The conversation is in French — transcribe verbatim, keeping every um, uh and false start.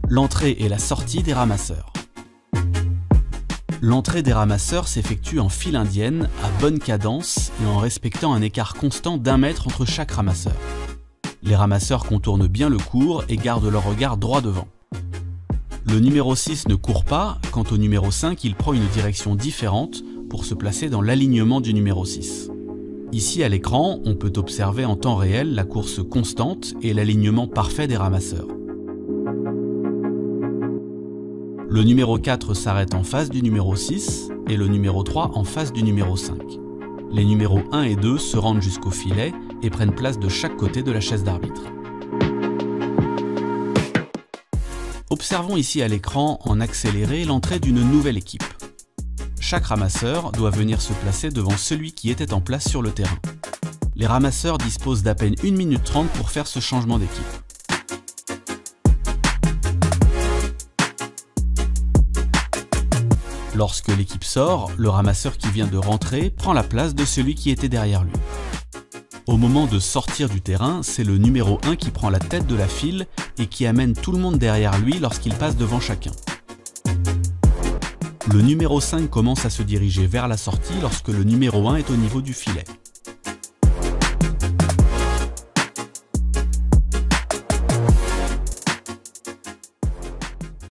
l'entrée et la sortie des ramasseurs. L'entrée des ramasseurs s'effectue en file indienne, à bonne cadence et en respectant un écart constant d'un mètre entre chaque ramasseur. Les ramasseurs contournent bien le cours et gardent leur regard droit devant. Le numéro six ne court pas, quant au numéro cinq, il prend une direction différente pour se placer dans l'alignement du numéro six. Ici à l'écran, on peut observer en temps réel la course constante et l'alignement parfait des ramasseurs. Le numéro quatre s'arrête en face du numéro six et le numéro trois en face du numéro cinq. Les numéros un et deux se rendent jusqu'au filet et prennent place de chaque côté de la chaise d'arbitre. Observons ici à l'écran en accéléré l'entrée d'une nouvelle équipe. Chaque ramasseur doit venir se placer devant celui qui était en place sur le terrain. Les ramasseurs disposent d'à peine une minute trente pour faire ce changement d'équipe. Lorsque l'équipe sort, le ramasseur qui vient de rentrer prend la place de celui qui était derrière lui. Au moment de sortir du terrain, c'est le numéro un qui prend la tête de la file et qui amène tout le monde derrière lui lorsqu'il passe devant chacun. Le numéro cinq commence à se diriger vers la sortie lorsque le numéro un est au niveau du filet.